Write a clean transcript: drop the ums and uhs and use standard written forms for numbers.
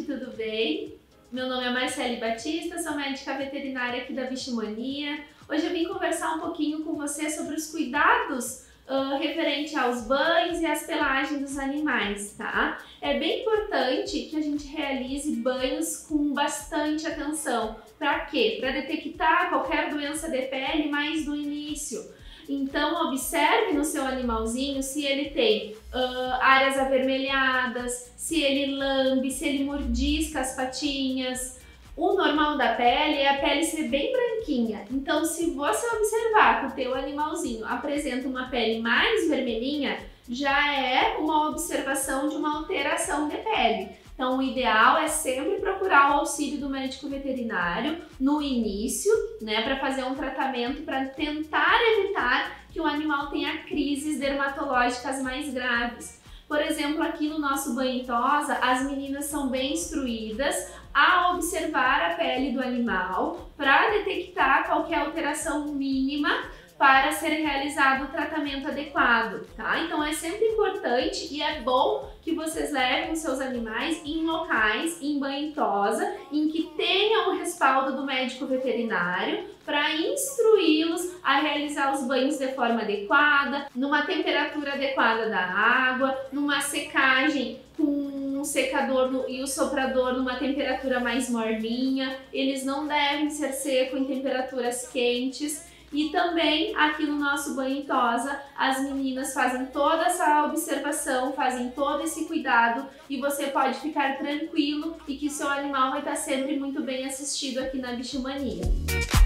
tudo bem? Meu nome é Marcele Batista, sou médica veterinária aqui da Bichomania. Hoje eu vim conversar um pouquinho com você sobre os cuidados referente aos banhos e às pelagens dos animais, tá? É bem importante que a gente realize banhos com bastante atenção. Para quê? Para detectar qualquer doença de pele mais no início. Então observe no seu animalzinho se ele tem áreas avermelhadas, se ele lambe, se ele mordisca as patinhas. O normal da pele é a pele ser bem branquinha. Então se você observar que o teu animalzinho apresenta uma pele mais vermelhinha, já é uma observação de uma alteração de pele. Então o ideal é sempre procurar o auxílio do médico veterinário no início, né, para fazer um tratamento para tentar evitar que o animal tenha crises dermatológicas mais graves. Por exemplo, aqui no nosso banho em tosa, as meninas são bem instruídas a observar a pele do animal para detectar qualquer alteração mínima para ser realizado o tratamento adequado, tá? Então é sempre importante e é bom que vocês levem os seus animais em locais, em banho em tosa, em que tenham o respaldo do médico veterinário para instruí-los a realizar os banhos de forma adequada, numa temperatura adequada da água, numa secagem com um secador e o soprador numa temperatura mais morninha. Eles não devem ser secos em temperaturas quentes. E também aqui no nosso banho em tosa, as meninas fazem toda essa observação, fazem todo esse cuidado e você pode ficar tranquilo e que seu animal vai estar sempre muito bem assistido aqui na Bichomania.